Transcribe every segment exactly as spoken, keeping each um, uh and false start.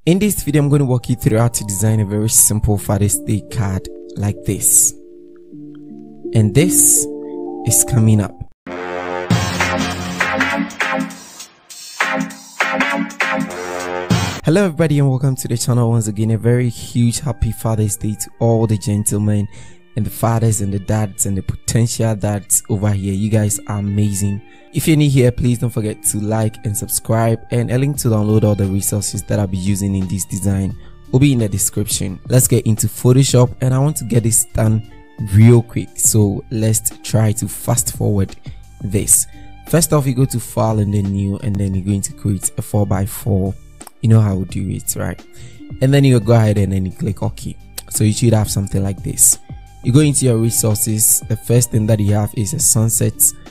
In this video, I'm going to walk you through how to design a very simple Father's Day card like this. And this is coming up. Hello everybody and welcome to the channel once again. A very huge happy Father's Day to all the gentlemen and the fathers and the dads and the potential dads over here. You guys are amazing. If you're new here, please don't forget to like and subscribe, and a link to download all the resources that I'll be using in this design will be in the description. Let's get into Photoshop, and I want to get this done real quick, so let's try to fast forward this. First off, you go to File and then New, and then you're going to create a four by four. You know how we do it, right? And then you go ahead and then you click OK. So you should have something like this. You go into your resources. The first thing that you have is a sunset.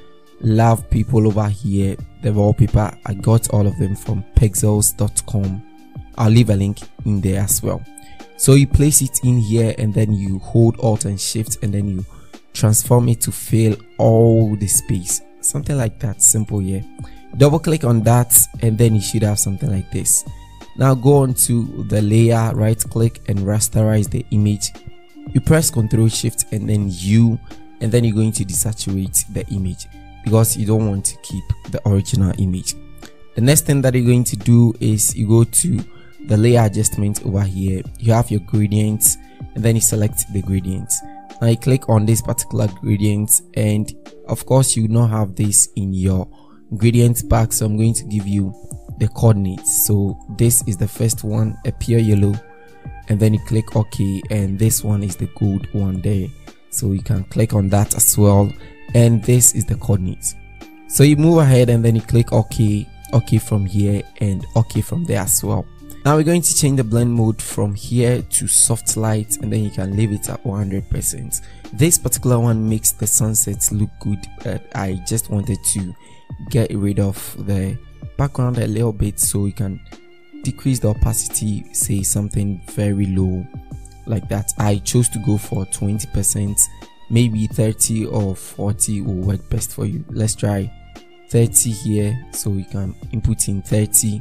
Love people over here. The wallpaper, I got all of them from pexels dot com. I'll leave a link in there as well. So you place it in here, and then you hold Alt and Shift, and then you transform it to fill all the space. Something like that, simple here. Double click on that, and then you should have something like this. Now go on to the layer, right click and rasterize the image. You press Control Shift and then U, and then you're going to desaturate the image because you don't want to keep the original image. The next thing that you're going to do is you go to the layer adjustment over here. You have your gradients, and then you select the gradients. Now you click on this particular gradient, and of course you don't have this in your gradient pack, so I'm going to give you the coordinates. So this is the first one, a pure yellow, and then you click OK, and this one is the gold one there, so you can click on that as well, and this is the coordinates. So you move ahead and then you click OK, OK from here, and OK from there as well. Now we're going to change the blend mode from here to soft light, and then you can leave it at one hundred percent. This particular one makes the sunsets look good, but I just wanted to get rid of the background a little bit, so you can decrease the opacity, say something very low like that. I chose to go for twenty percent, maybe thirty or forty will work best for you. Let's try thirty here, so you can input in thirty,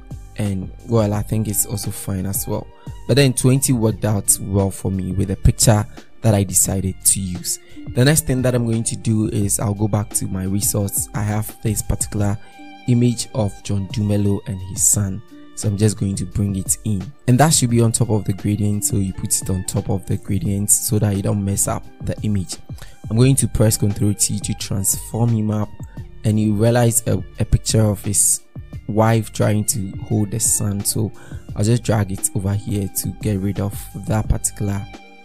and well, I think it's also fine as well. But then twenty worked out well for me with the picture that I decided to use. The next thing that I'm going to do is I'll go back to my resource. I have this particular image of Jumelo and his son, so I'm just going to bring it in, and that should be on top of the gradient. So you put it on top of the gradient so that you don't mess up the image. I'm going to press Control T to transform him up, and you realize a, a picture of his wife trying to hold the son, so I'll just drag it over here to get rid of that particular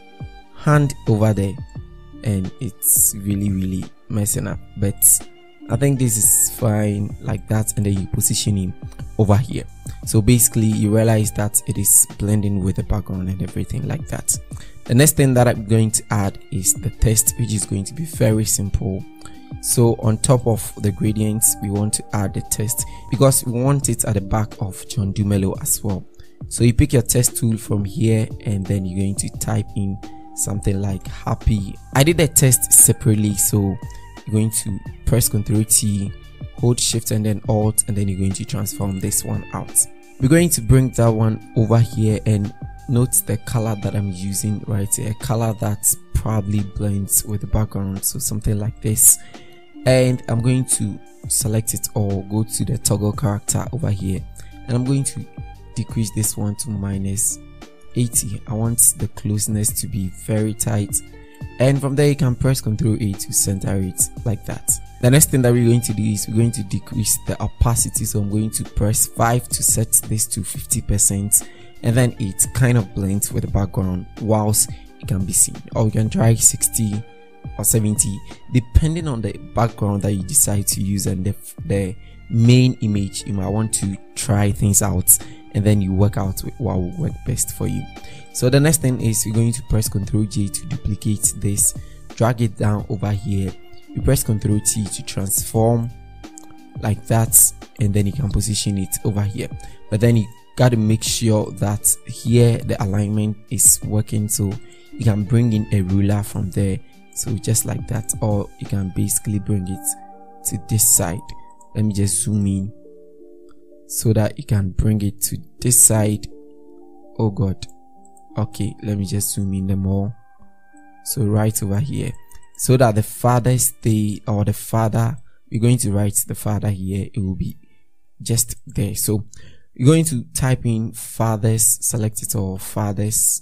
hand over there, and it's really really messing up, but I think this is fine like that. And then you position him over here, so basically you realize that it is blending with the background and everything like that. The next thing that I'm going to add is the text, which is going to be very simple. So on top of the gradients, we want to add the text because we want it at the back of John Jumelo as well. So you pick your text tool from here, and then you're going to type in something like happy. I did the text separately, so you're going to press Control T, hold Shift and then Alt, and then you're going to transform this one out. We're going to bring that one over here, and note the color that I'm using right here, a color that probably blends with the background, so something like this. And I'm going to select it all, go to the toggle character over here, and I'm going to decrease this one to minus eighty. I want the closeness to be very tight, and from there you can press Control A to center it like that. The next thing that we're going to do is we're going to decrease the opacity, so I'm going to press five to set this to fifty percent, and then it kind of blends with the background whilst it can be seen. Or you can try sixty or seventy depending on the background that you decide to use and the, the main image. You might want to try things out, and then you work out with what will work best for you. So the next thing is you're going to press Control J to duplicate this, drag it down over here. You press Control T to transform like that, and then you can position it over here. But then you got to make sure that here the alignment is working, so you can bring in a ruler from there, so just like that, or you can basically bring it to this side. Let me just zoom in so that you can bring it to this side oh god, okay, let me just zoom in them more. So right over here, so that the Father's Day or the Father, we're going to write the Father here, it will be just there. So you're going to type in fathers, select it all, fathers,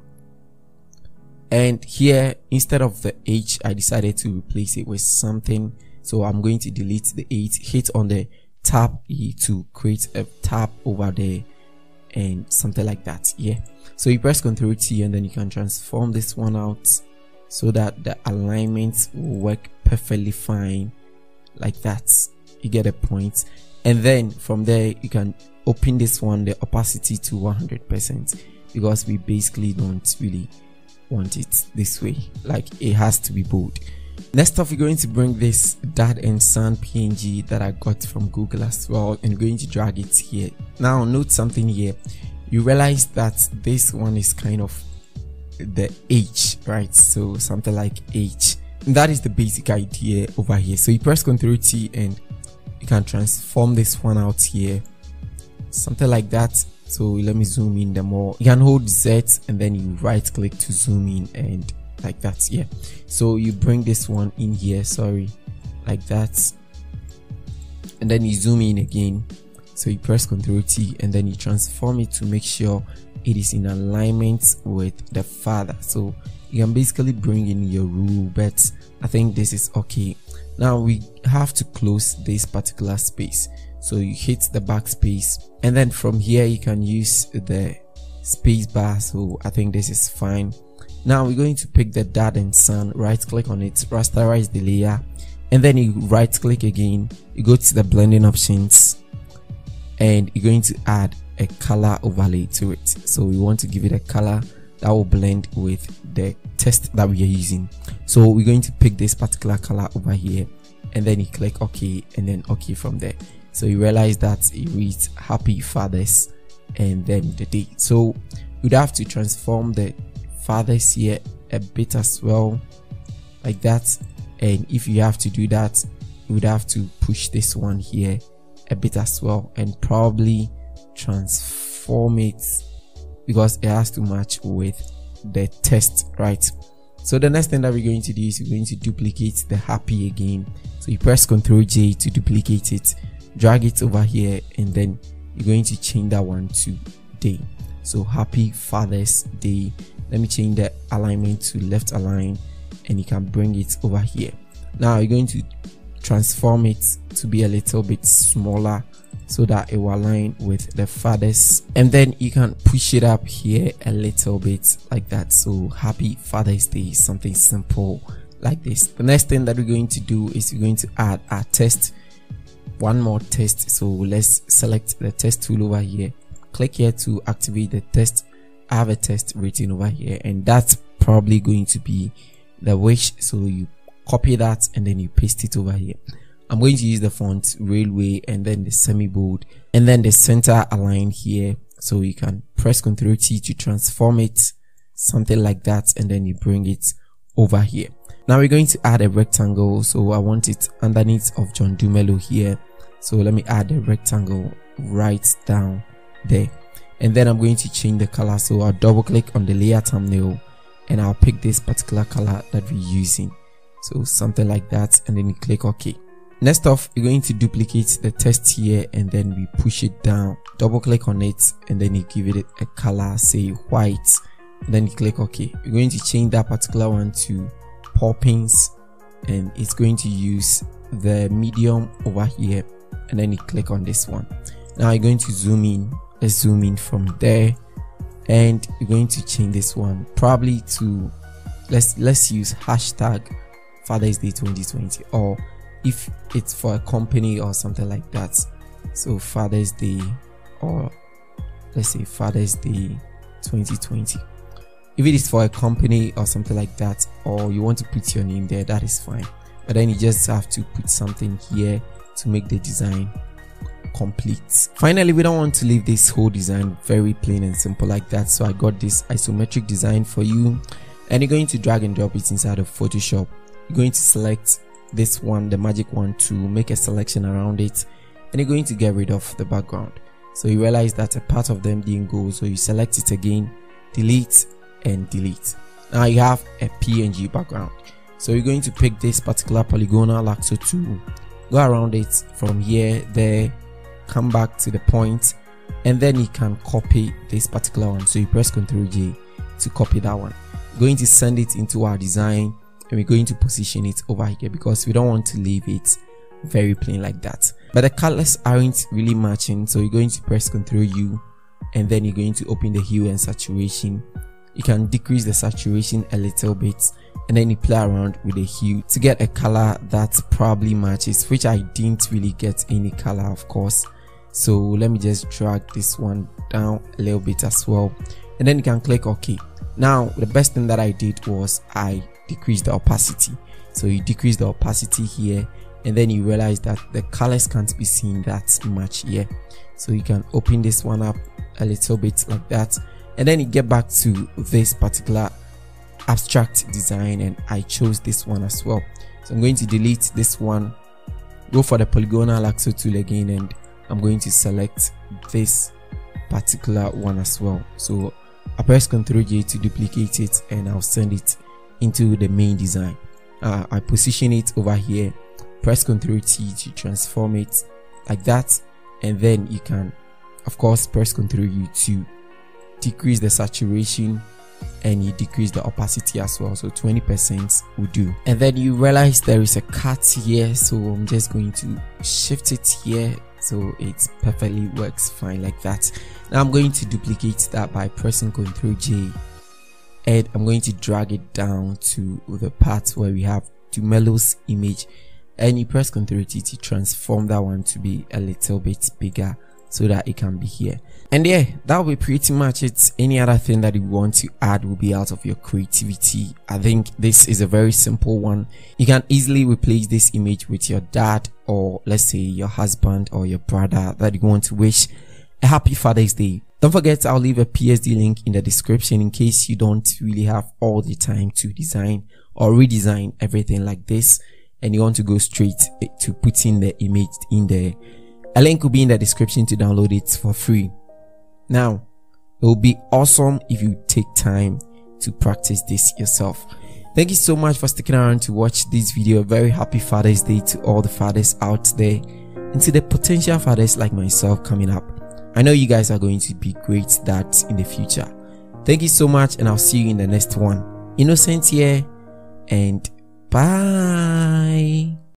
and here instead of the H I decided to replace it with something. So I'm going to delete the eight, hit on the tab E to create a tab over there and something like that. Yeah, so you press Control T and then you can transform this one out so that the alignment will work perfectly fine like that. You get a point. And then from there you can open this one, the opacity to one hundred percent, because we basically don't really want it this way, like it has to be bold. Next up, we're going to bring this dad and son P N G that I got from Google as well, and going to drag it here. Now note something here, you realize that this one is kind of the H, right? So something like H, and that is the basic idea over here. So you press Control T and you can transform this one out here, something like that. So let me zoom in the more. You can hold Z and then you right click to zoom in and like that. Yeah, so you bring this one in here, sorry, like that, and then you zoom in again. So you press Control T and then you transform it to make sure it is in alignment with the Father. So you can basically bring in your rule, but I think this is okay. Now we have to close this particular space, so you hit the backspace and then from here you can use the space bar. So I think this is fine. Now we're going to pick the dad and son, right click on it, rasterize the layer, and then you right click again, you go to the blending options and you're going to add a color overlay to it. So we want to give it a color that will blend with the text that we are using. So we're going to pick this particular color over here and then you click OK and then OK from there. So you realize that it reads Happy Fathers and then the day. So you'd have to transform the fathers here a bit as well, like that. And if you have to do that, you would have to push this one here a bit as well and probably transform it because it has to match with the text, right? So the next thing that we're going to do is we're going to duplicate the happy again. So you press Control J to duplicate it, drag it over here, and then you're going to change that one to day. So Happy Father's Day. Let me change the alignment to left align and you can bring it over here. Now you're going to transform it to be a little bit smaller so that it will align with the fathers, and then you can push it up here a little bit like that. So Happy Father's Day, something simple like this. The next thing that we're going to do is we're going to add our text, one more text. So let's select the text tool over here, click here to activate the text. I have a text written over here and that's probably going to be the wish, so you copy that and then you paste it over here. I'm going to use the font Railway and then the semi bold and then the center align here, so you can press Control T to transform it, something like that, and then you bring it over here. Now we're going to add a rectangle, so I want it underneath of John Jumelo here, so let me add a rectangle right down there, and then I'm going to change the color. So I'll double click on the layer thumbnail and I'll pick this particular color that we're using, so something like that, and then you click OK. Next off, you're going to duplicate the text here and then we push it down, double click on it, and then you give it a color, say white, and then you click OK. You're going to change that particular one to Poppins and it's going to use the medium over here, and then you click on this one. Now you're going to zoom in. Let's zoom in from there, and you're going to change this one probably to let's let's use hashtag Father's Day twenty twenty, or if it's for a company or something like that, so Father's Day, or let's say Father's Day twenty twenty. If it is for a company or something like that, or you want to put your name there, that is fine, but then you just have to put something here to make the design complete. Finally, we don't want to leave this whole design very plain and simple like that, so I got this isometric design for you, and you're going to drag and drop it inside of Photoshop. You're going to select this one, the magic one, to make a selection around it, and you're going to get rid of the background. So you realize that a part of them didn't go, so you select it again, delete and delete. Now you have a P N G background. So you're going to pick this particular polygonal lasso tool, go around it from here, there, come back to the point, and then you can copy this particular one. So you press Ctrl J to copy that one. We're going to send it into our design, and we're going to position it over here because we don't want to leave it very plain like that. But the colors aren't really matching, so you're going to press Ctrl U, and then you're going to open the hue and saturation. You can decrease the saturation a little bit, and then you play around with the hue to get a color that probably matches, which I didn't really get any color, of course. So let me just drag this one down a little bit as well, and then you can click OK. Now the best thing that I did was I decreased the opacity. So you decrease the opacity here, and then you realize that the colors can't be seen that much here. So you can open this one up a little bit like that, and then you get back to this particular abstract design, and I chose this one as well. So I'm going to delete this one, go for the polygonal lasso tool again, and I'm going to select this particular one as well. So I press Ctrl J to duplicate it, and I'll send it into the main design. uh, I position it over here, press Ctrl T to transform it like that, and then you can of course press Ctrl U to decrease the saturation, and you decrease the opacity as well, so twenty percent will do. And then you realize there is a cut here, so I'm just going to shift it here so it perfectly works fine like that. Now I'm going to duplicate that by pressing Ctrl J, and I'm going to drag it down to the part where we have Jumelo's image, and you press Ctrl T to transform that one to be a little bit bigger so that it can be here. And yeah, that will be pretty much it. Any other thing that you want to add will be out of your creativity. I think this is a very simple one. You can easily replace this image with your dad, or let's say your husband or your brother that you want to wish a happy Father's Day. Don't forget, I'll leave a P S D link in the description in case you don't really have all the time to design or redesign everything like this, and you want to go straight to putting the image in there. A link will be in the description to download it for free. Now, it will be awesome if you take time to practice this yourself. Thank you so much for sticking around to watch this video. Very happy Father's Day to all the fathers out there, and to the potential fathers like myself coming up. I know you guys are going to be great dads in the future. Thank you so much, and I'll see you in the next one. Innocent here, and bye.